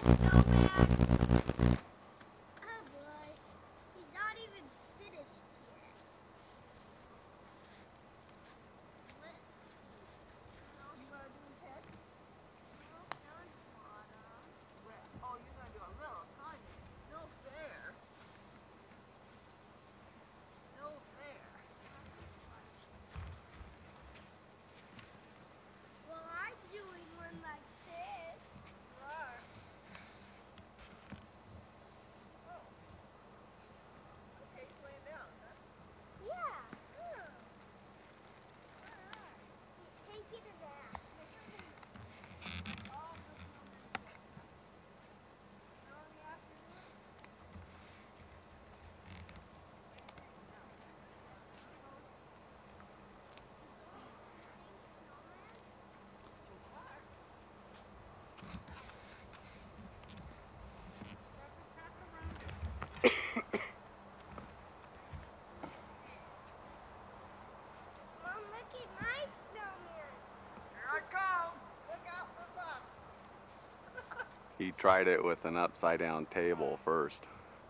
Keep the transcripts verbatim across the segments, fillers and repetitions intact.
He tried it with an upside down table first.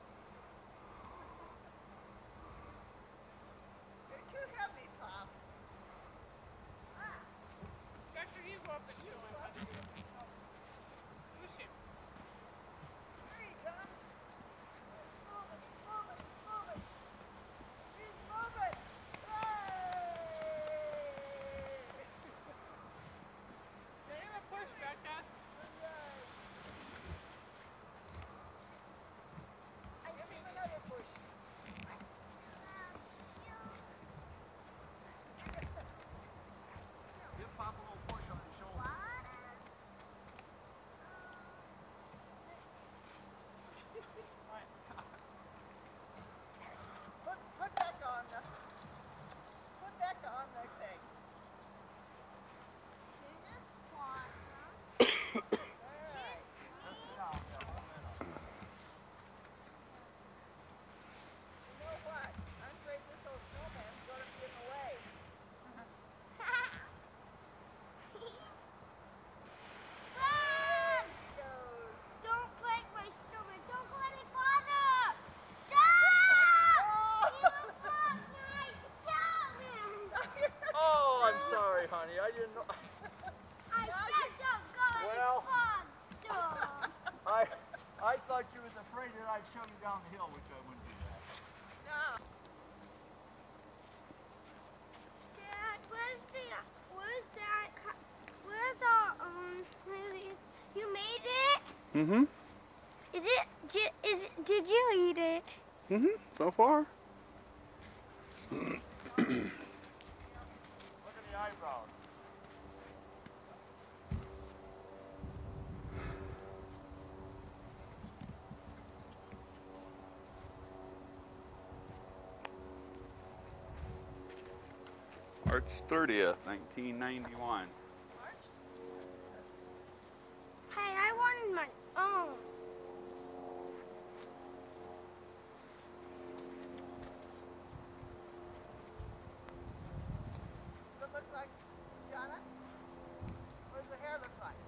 Mm-hmm. Is it, is it, did you eat it? Mm-hmm, so far. Look at the eyebrows. March thirtieth, nineteen ninety-one. Hey, I wanted my own. Does it look like, Jana? What does the hair look like?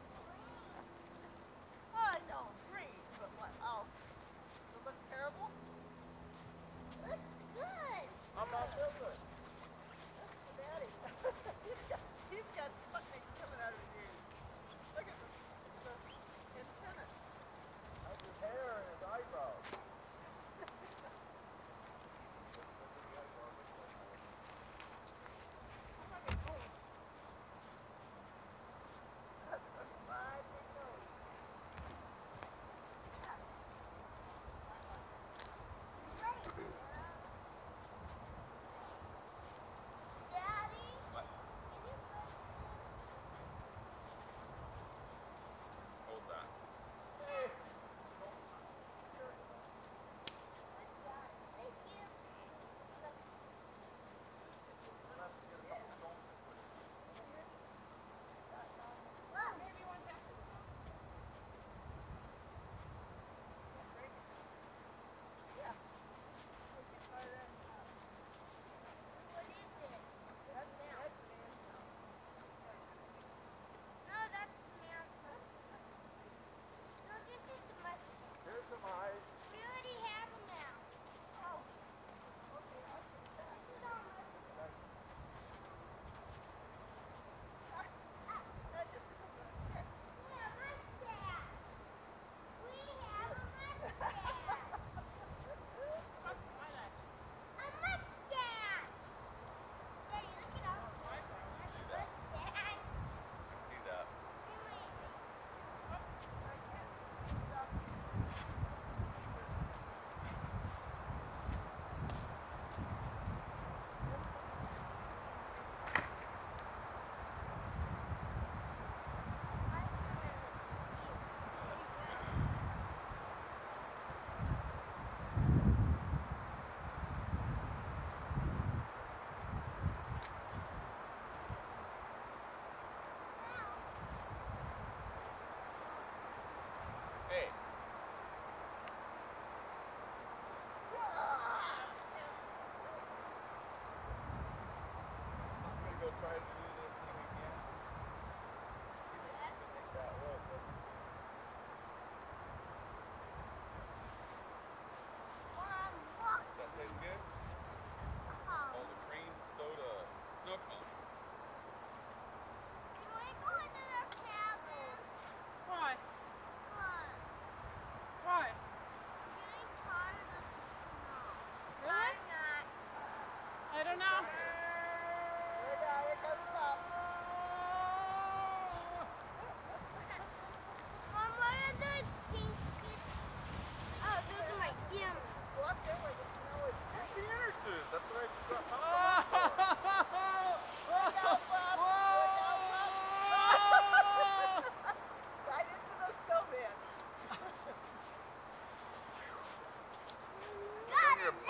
I know, green, but what else? Does it look terrible? Looks good. How about this one? That's for Daddy. he's, got, he's got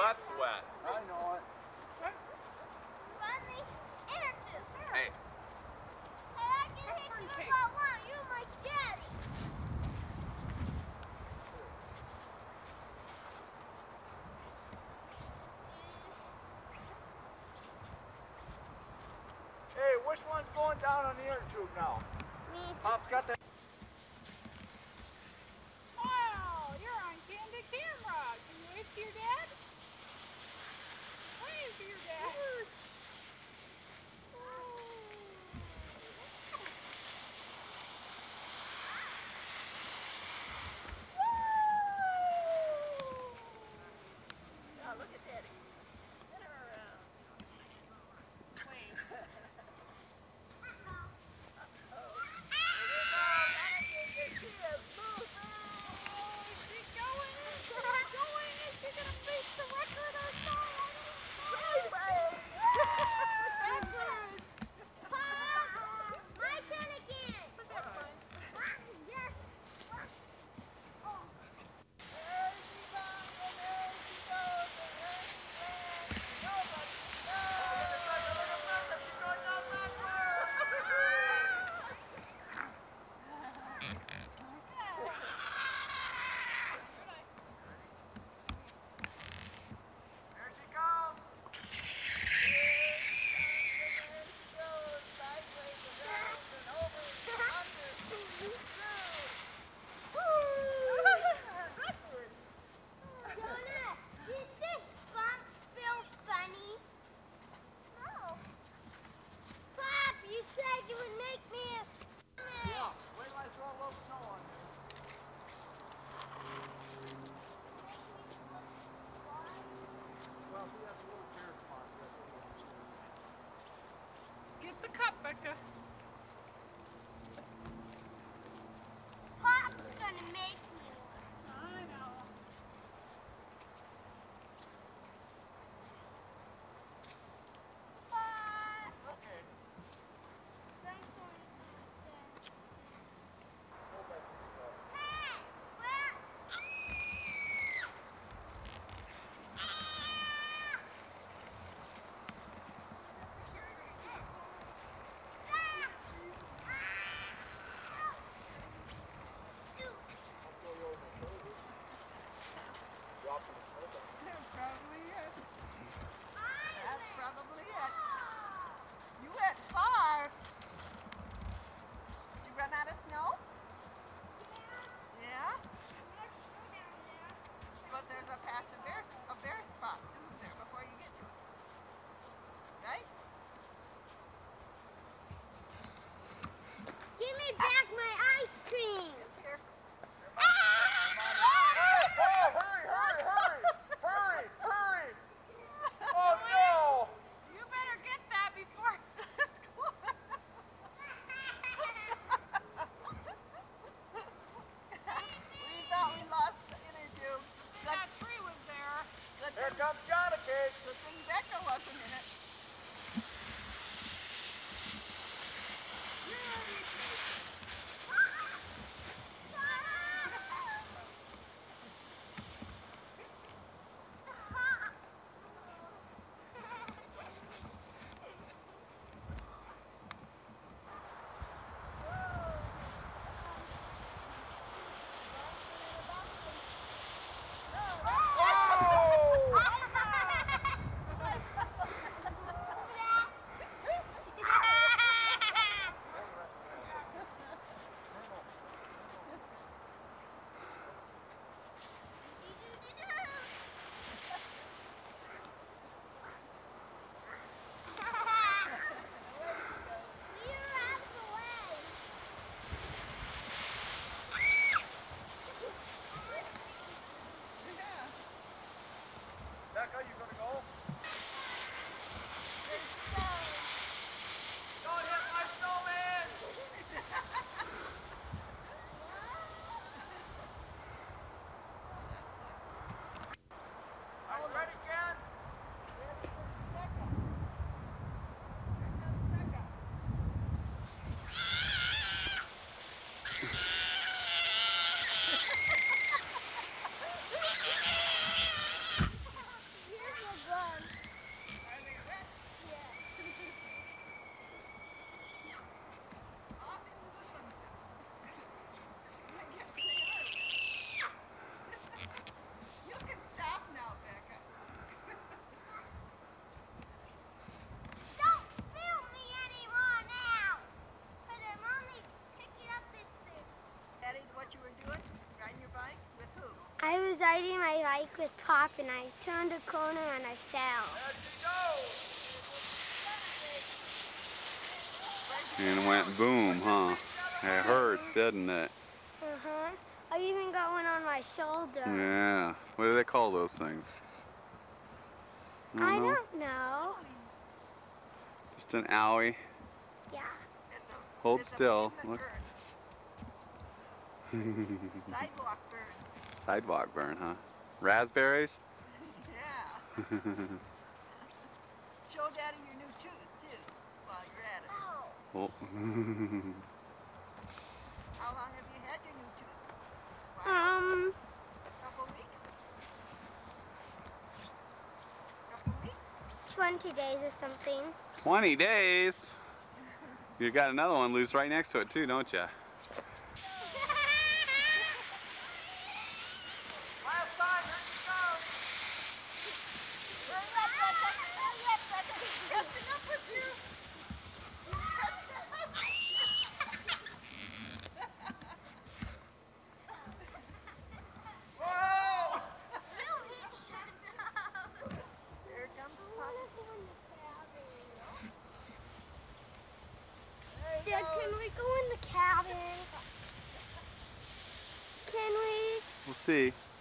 butt's wet. I know it. Finally, answers. Hey. Hey, I can hit you if I want. You're my daddy. Hey, which one's going down on the inner tube now? Me. Pop's got the... Wow, you're on candid camera. Can you wave to your dad? Wave to your dad. Now look at Daddy. Spin her around. Wave. Oh. Here we go. was riding my bike with Pop and I turned a corner and I fell. And it went boom, huh? It hurts, doesn't it? Uh-huh. I even got one on my shoulder. Yeah. What do they call those things? I don't know. don't know. Just an owie. Yeah. Hold It's a still. pavement Look. burn. Sidewalk burn. Sidewalk burn, huh? Raspberries? Yeah. Show Daddy your new tooth, too, while you're at it. Oh. How long have you had your new tooth? Wow. Um, Couple weeks? Couple weeks? twenty days or something. twenty days? You got another one loose right next to it too, don't you? Last time, here she comes. Hurry up, Becca. Hurry up, Becca. Catching up with you. Whoa! Here comes Pop. Dad, can we go in the cabin? Can we? We'll see.